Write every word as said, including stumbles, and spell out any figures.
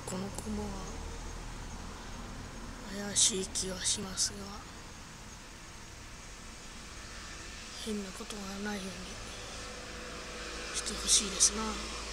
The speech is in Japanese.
この雲は怪しい気がしますが、変なことがないようにしてほしいですな。